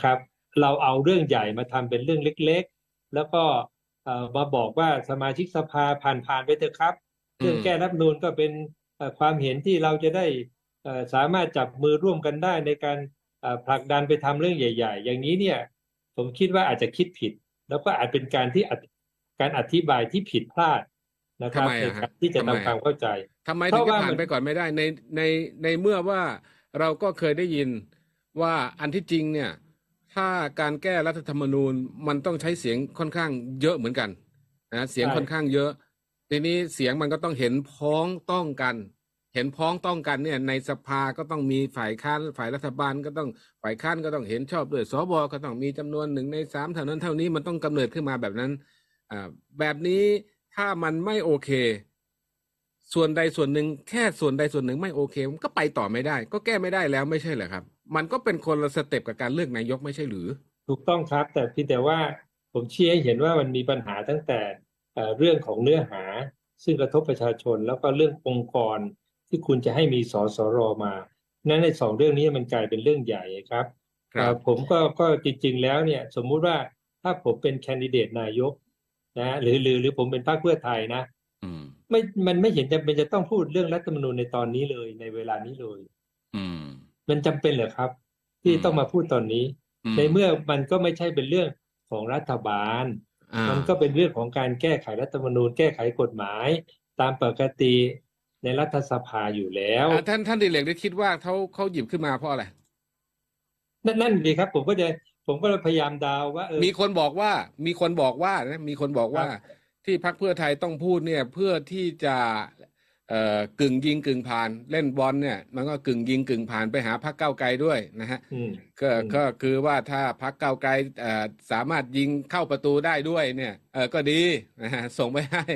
เราเอาเรื่องใหญ่มาทำเป็นเรื่องเล็กๆแล้วก็มาบอกว่าสมาชิกสภาผ่านไปเถอะครับอืมเรื่องแก้รัฐธรรมนูญก็เป็นความเห็นที่เราจะได้สามารถจับมือร่วมกันได้ในการผลักดันไปทำเรื่องใหญ่ๆอย่างนี้เนี่ยผมคิดว่าอาจจะคิดผิดแล้วก็อาจเป็นการอธิบายที่ผิดพลาดนะคทำรับไมอะฮะในการที่จะทำไมอะทำความเข้าใจทำไมเพราะว่ามันถึงจะผ่านไปก่อนไม่ได้ในในเมื่อว่าเราก็เคยได้ยินว่าอันที่จริงเนี่ยถ้าการแก้รัฐธรรมนูญมันต้องใช้เสียงค่อนข้างเยอะเหมือนกันนะเสียงใช่ค่อนข้างเยอะทีนี้เสียงมันก็ต้องเห็นพ้องต้องกันเห็นพ้องต้องกันเนี่ยในสภาก็ต้องมีฝ่ายค้านฝ่ายรัฐบาลก็ต้องฝ่ายค้านก็ต้องเห็นชอบด้วยสวก็ต้องมีจำนวน1 ใน 3เท่านั้นเท่านี้มันต้องกำเนิดขึ้นมาแบบนั้นแบบนี้ถ้ามันไม่โอเคส่วนใดส่วนหนึ่งแค่ส่วนใดส่วนหนึ่งไม่โอเคมันก็ไปต่อไม่ได้ก็แก้ไม่ได้แล้วไม่ใช่เหรอครับมันก็เป็นคนละสเต็ปกับการเลือกนายกไม่ใช่หรือถูกต้องครับแต่เพียงแต่ว่าผมชี้ให้เห็นว่ามันมีปัญหาตั้งแต่เรื่องของเนื้อหาซึ่งกระทบประชาชนแล้วก็เรื่ององค์กรที่คุณจะให้มีสสรมานั้นในสองเรื่องนี้มันกลายเป็นเรื่องใหญ่ครับครับผมก็จริงๆแล้วเนี่ยสมมุติว่าถ้าผมเป็นแคนดิเดตนายกนะหรือผมเป็นพรรคเพื่อไทยนะอืมไม่มันไม่เห็นจำเป็นจะต้องพูดเรื่องรัฐธรรมนูญในตอนนี้เลยในเวลานี้เลยอืมมันจำเป็นเหรอครับอืที่มต้องมาพูดตอนนี้อืมในเมื่อมันก็ไม่ใช่เป็นเรื่องของรัฐบาลอ่ามันก็เป็นเรื่องของการแก้ไขรัฐธรรมนูญแก้ไขกฎหมายตามปกติในรัฐสภาอยู่แล้วท่านดิเรกได้คิดว่าเขาหยิบขึ้นมาเพราะอะไรนั่นดีครับผมก็พยายามเดาว่ามีคนบอกว่ามีคนบอกว่านะมีคนบอกว่าครับที่พรรคเพื่อไทยต้องพูดเนี่ยเพื่อที่จะกึ่งยิงกึ่งผ่านเล่นบอลเนี่ยมันก็กึ่งยิงกึ่งผ่านไปหาพรรคก้าวไกลด้วยนะฮะอืมก็อืมก็คือว่าถ้าพรรคก้าวไกลสามารถยิงเข้าประตูได้ด้วยเนี่ยก็ดีนะฮะส่งไปให้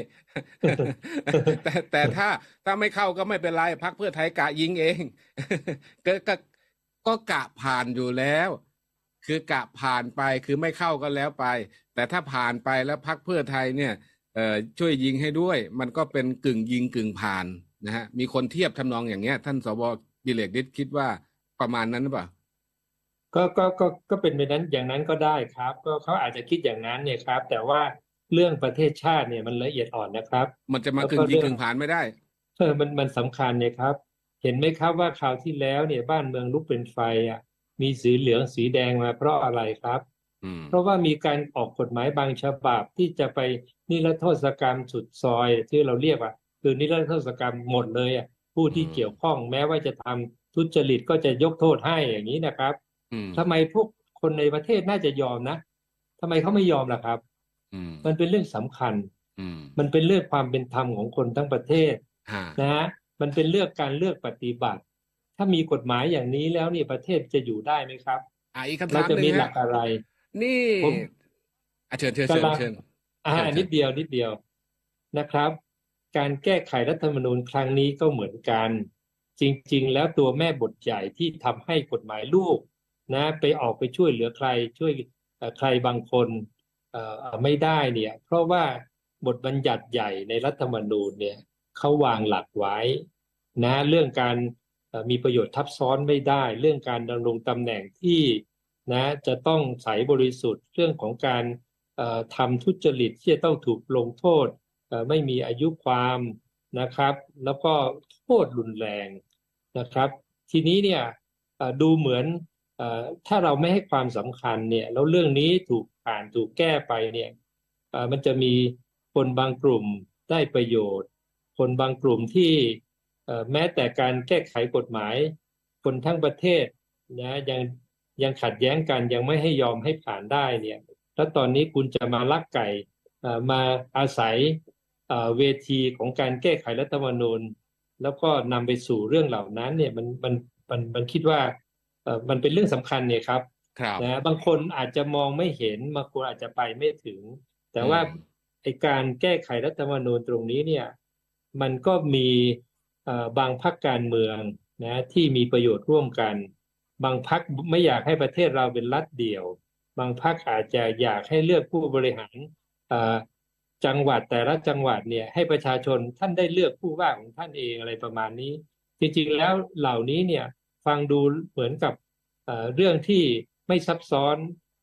แต่ถ้าไม่เข้าก็ไม่เป็นไรพรรคเพื่อไทยกะยิงเองก็ก็กะผ่านอยู่แล้ว คือกะผ่านไปคือไม่เข้าก็แล้วไปแต่ถ้าผ่านไปแล้วพรรคเพื่อไทยเนี่ยช่วยยิงให้ด้วยมันก็เป็นกึ่งยิงกึ่งผ่านนะฮะมีคนเทียบทำนองอย่างเงี้ยท่านสวดิเรกฤทธิ์คิดว่าประมาณนั้นหรือเปล่าก็เป็นไปนั้นอย่างนั้นก็ได้ครับก็เขาอาจจะคิดอย่างนั้นเนี่ยครับแต่ว่าเรื่องประเทศชาติเนี่ยมันละเอียดอ่อนนะครับมันจะมาแล้วก็เรื่องกึ่งยิงกึ่งผ่านไม่ได้มันสำคัญเนี่ยครับเห็นไหมครับว่าคราวที่แล้วเนี่ยบ้านเมืองลุกเป็นไฟอ่ะมีสีเหลืองสีแดงมาเพราะอะไรครับอืมเพราะว่ามีการออกกฎหมายบางฉบับที่จะไปนิรโทษกรรมสุดซอยที่เราเรียกว่าคือนิรโทษกรรมหมดเลยอ่ะผู้อืมที่เกี่ยวข้องแม้ว่าจะทำทุจริตก็จะยกโทษให้อย่างนี้นะครับอืมทำไมพวกคนในประเทศน่าจะยอมนะทำไมเขาไม่ยอมล่ะครับอืมมันเป็นเรื่องสำคัญอืมมันเป็นเรื่องความเป็นธรรมของคนทั้งประเทศฮะนะฮะมันเป็นเรื่องการเลือกปฏิบัติถ้ามีกฎหมายอย่างนี้แล้วนี่ประเทศจะอยู่ได้ไหมครับอีกคำเราจะมีถามหนึ่งฮะหลักอะไรนี่ผมเชิญเชิญเชิกำลังญเชิญเชิญนิดเดียวนะครับการแก้ไขรัฐธรรมนูญครั้งนี้ก็เหมือนกันจริงๆแล้วตัวแม่บทใหญ่ที่ทำให้กฎหมายลูกนะไปออกไปช่วยเหลือใครช่วยใครบางคนไม่ได้เนี่ยเพราะว่าบทบัญญัติใหญ่ในรัฐธรรมนูญเนี่ยเขาวางหลักไว้นะเรื่องการมีประโยชน์ทับซ้อนไม่ได้เรื่องการดำรงตำแหน่งที่นะจะต้องใสบริสุทธิ์เรื่องของการทำทุจริตที่จะต้องถูกลงโทษไม่มีอายุความนะครับแล้วก็โทษรุนแรงนะครับทีนี้เนี่ยดูเหมือนถ้าเราไม่ให้ความสำคัญเนี่ยแล้วเรื่องนี้ถูกแก้ไปเนี่ยมันจะมีคนบางกลุ่มได้ประโยชน์คนบางกลุ่มที่แม้แต่การแก้ไขกฎหมายคนทั้งประเทศนะยังขัดแย้งกันยังไม่ให้ยอมให้ผ่านได้เนี่ยแล้วตอนนี้คุณจะมาลักไก่มาอาศัยเวทีของการแก้ไขรัฐธรรมนูญแล้วก็นำไปสู่เรื่องเหล่านั้นเนี่ยมันคิดว่ามันเป็นเรื่องสำคัญเนี่ยครับครับนะบางคนอาจจะมองไม่เห็นบางคนอาจจะไปไม่ถึงแต่อืว่ามไอการแก้ไขรัฐธรรมนูญตรงนี้เนี่ยมันก็มีบางพรรคการเมืองนะที่มีประโยชน์ร่วมกันบางพรรคไม่อยากให้ประเทศเราเป็นรัฐเดี่ยวบางพรรคอาจจะอยากให้เลือกผู้บริหารเอ่อจังหวัดแต่ละจังหวัดเนี่ยให้ประชาชนท่านได้เลือกผู้ว่าของท่านเองอะไรประมาณนี้จริงๆแล้วเหล่านี้เนี่ยฟังดูเหมือนกับเรื่องที่ไม่ซับซ้อน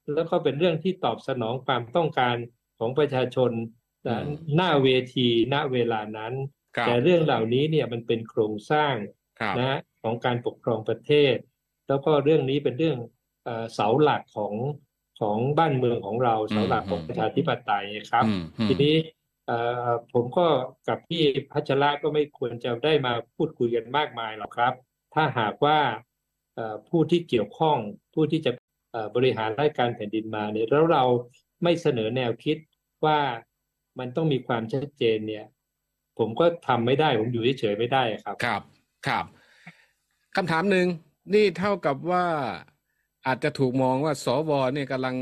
แล้วก็เป็นเรื่องที่ตอบสนองความต้องการของประชาชนอืมหน้าเวทีณเวลานั้นแต่ครับเรื่องเหล่านี้เนี่ยมันเป็นโครงสร้างครับนะของการปกครองประเทศแล้วก็เรื่องนี้เป็นเรื่องเสาหลักของบ้านเมืองของเราอืมเสาหลักอืมของประชาธิปไตยครับอืมทีนี้ผมก็กับพี่พัชระก็ไม่ควรจะได้มาพูดคุยกันมากมายหรอกครับถ้าหากว่าผู้ที่เกี่ยวข้องผู้ที่จะบริหารราชการแผ่นดินมาเนี่ยแล้วเราไม่เสนอแนวคิดว่ามันต้องมีความชัดเจนเนี่ยผมก็ทำไม่ได้ผมอยู่เฉยๆไม่ได้ครับครับครับคำถามหนึ่งนี่เท่ากับว่าอาจจะถูกมองว่าสวเนี่ยกำลัง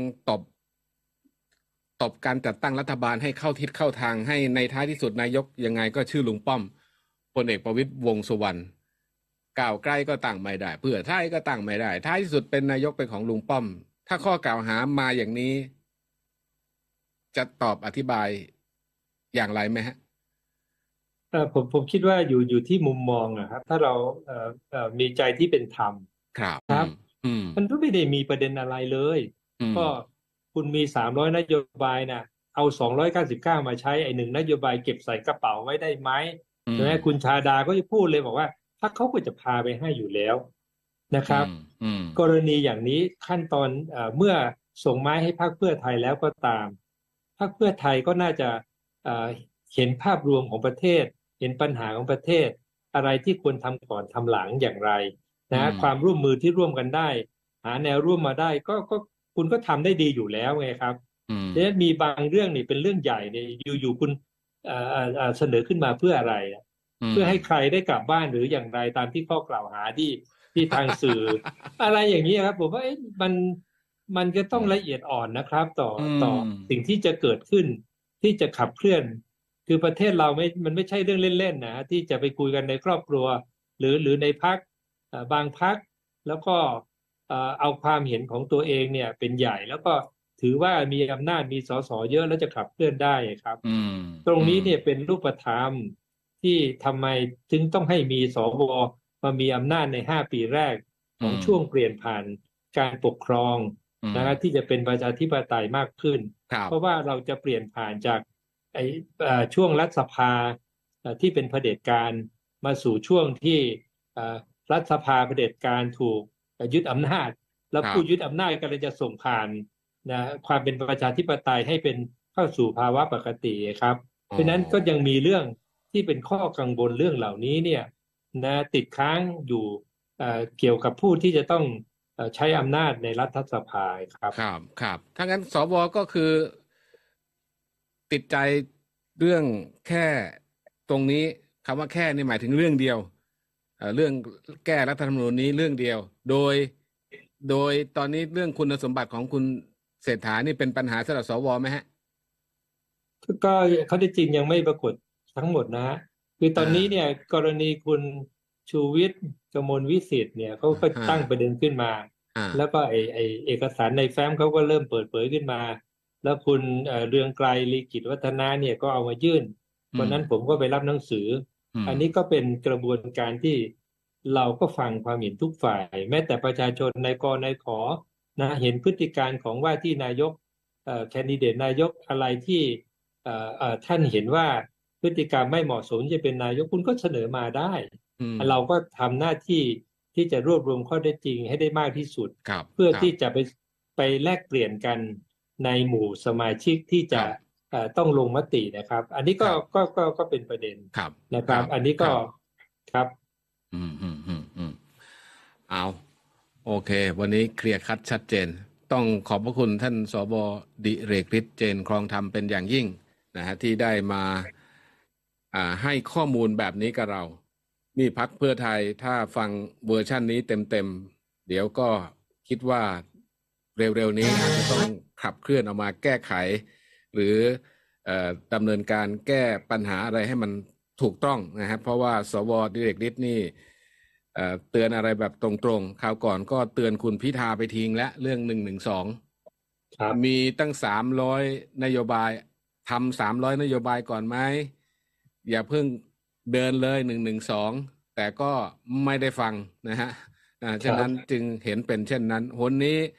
ตบการจัดตั้งรัฐบาลให้เข้าทิศเข้าทางให้ในท้ายที่สุดนายกยังไงก็ชื่อลุงป้อมพลเอกประวิตรวงษ์สุวรรณก้าวไกลก็ตั้งไม่ได้เพื่อไทยก็ตั้งไม่ได้ท้ายที่สุดเป็นนายกเป็นของลุงป้อมถ้าข้อกล่าวหามาอย่างนี้จะตอบอธิบายอย่างไรไหมฮะผมคิดว่าอยู่ที่มุมมองนะครับถ้าเรามีใจที่เป็นธรรมครับครับอืมมันก็ไม่ได้มีประเด็นอะไรเลยอืมก็คุณมี300นโยบายนะเอา299มาใช้ไอ้หนึ่งนโยบายเก็บใส่กระเป๋าไว้ได้ไหมอืมใช่ไหมคุณชาดาก็จะพูดเลยบอกว่าถ้าเขาก็จะพาไปให้อยู่แล้วนะครับอืมอืมกรณีอย่างนี้ขั้นตอนเมื่อส่งไม้ให้พรรคเพื่อไทยแล้วก็ตามพรรคเพื่อไทยก็น่าจะเอ่อเห็นภาพรวมของประเทศเห็นปัญหาของประเทศอะไรที่ควรทำก่อนทำหลังอย่างไรอืนะมความร่วมมือที่ร่วมกันได้ หาแนวร่วมมาได้ก็คุณก็ทำได้ดีอยู่แล้วไงครับอืมทีนี้มีบางเรื่องนี่เป็นเรื่องใหญ่เนี่ยอยู่ๆคุณเสนอขึ้นมาเพื่ออะไรอะอืมเพื่อให้ใครได้กลับบ้านหรืออย่างไรตามที่ข้อกล่าวหาที่ทางสื่ออะไรอย่างนี้ครับผมว่าเอ๊ะมันก็ต้องละเอียดอ่อนนะครับอืต่อสิ่งมที่จะเกิดขึ้นที่จะขับเคลื่อนคือประเทศเรามันไม่ใช่เรื่องเล่นๆนะที่จะไปคุยกันในครอบครัวหรือในพรรคบางพรรคแล้วก็ เอาความเห็นของตัวเองเนี่ยเป็นใหญ่แล้วก็ถือว่ามีอำนาจมีสสเยอะแล้วจะขับเคลื่อนได้ครับอืมตรงอืมนี้เนี่ยเป็นรูปธรรมที่ทำไมจึงต้องให้มีสวมามีอำนาจใน5 ปีแรกขอืมองช่วงเปลี่ยนผ่านการปกครองอืมนะครับที่จะเป็นประชาธิปไตยมากขึ้นครับเพราะว่าเราจะเปลี่ยนผ่านจากไอ้ช่วงรัฐสภาที่เป็นเผด็จการมาสู่ช่วงที่เอ่อรัฐสภาเผด็จการถูกยึดอำนาจ แล้วผู้ยึครับดอำนาจก็เลยจะส่งผ่านนะความเป็นประชาธิปไตยให้เป็นเข้าสู่ภาวะปกติครับอ๋อเพราะฉะนั้นก็ยังมีเรื่องที่เป็นข้อกังวลเรื่องเหล่านี้เนี่ยนะติดค้างอยู่เกี่ยวกับผู้ที่จะต้องใช้อำนาจในรัฐสภาครับครับครับถ้างั้นสวก็คือติดใจเรื่องแค่ตรงนี้คำว่าแค่นี่หมายถึงเรื่องเดียวเรื่องแก้รัฐธรรมนูญนี้เรื่องเดียวโดยตอนนี้เรื่องคุณสมบัติของคุณเศรษฐานี่เป็นปัญหาสำหรับสวไหมฮะก็เขาที่จริงยังไม่ปรากฏทั้งหมดนะฮะคือตอ่อนนี้เนี่ยากรณีคุณชูวิทย์กมลวิสิทธิ์เนี่ยเขาก็อ่าตั้งประเด็นขึ้นมาอ่าแล้วก็ไอเอกสารในแฟ้มเขาก็เริ่มเปิดเผยขึ้นมาแล้วคุณเรืองไกรลีกิจวัฒนะเนี่ยก็เอามายื่นอืมวันนั้นผมก็ไปรับหนังสืออืมอันนี้ก็เป็นกระบวนการที่เราก็ฟังความเห็นทุกฝ่ายแม้แต่ประชาชนในกในขอนะเห็นพฤติการของว่าที่นายกแคนดิเดตนายกอะไรที่ ท่านเห็นว่าพฤติกรรมไม่เหมาะสมจะเป็นนายกคุณก็เสนอมาได้อืมเราก็ทำหน้าที่ที่จะรวบรวมข้อเท็จจริงให้ได้มากที่สุดครับเพื่อครับที่จะไปแลกเปลี่ยนกันในหมู่สมาชิกที่จะครับต้องลงมตินะครับอันนี้ก็ครับก็เป็นประเด็นครับนะครับครับอันนี้ก็ครับครับอืมอืมอืมอืมเอาโอเควันนี้เคลียร์คัดชัดเจนต้องขอบพระคุณท่านสบดิเรกฤทธิ์เจนครองธรรมเป็นอย่างยิ่งนะฮะที่ได้มาให้ข้อมูลแบบนี้กับเรานี่พรรคเพื่อไทยถ้าฟังเวอร์ชั่นนี้เต็มๆเดี๋ยวก็คิดว่าเร็วๆนี้อาจจะต้องขับเคลื่อนออกมาแก้ไขหรือดำเนินการแก้ปัญหาอะไรให้มันถูกต้องนะครับเพราะว่าสวดิเรกฤทธิ์นี่เตือนอะไรแบบตรงๆคราวก่อนก็เตือนคุณพิธาไปทิ้งแล้วเรื่อง112มีครับตั้ง300นโยบายทำ300นโยบายก่อนไหมอย่าเพิ่งเดินเลย112แต่ก็ไม่ได้ฟังนะฮะฉะนั้นครับจึงเห็นเป็นเช่นนั้นหนนี้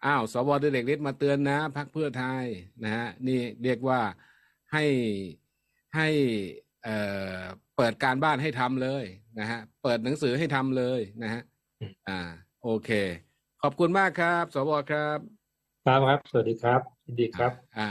อ้าวสวดิเรกฤทธิ์มาเตือนนะพรรคเพื่อไทยนะฮะนี่เรียกว่าให้ให้เอ่อเปิดการบ้านให้ทำเลยนะฮะเปิดหนังสือให้ทำเลยนะฮะอ่าโอเคขอบคุณมากครับสวครับครับสวัสดีครับยินดีครับอ่า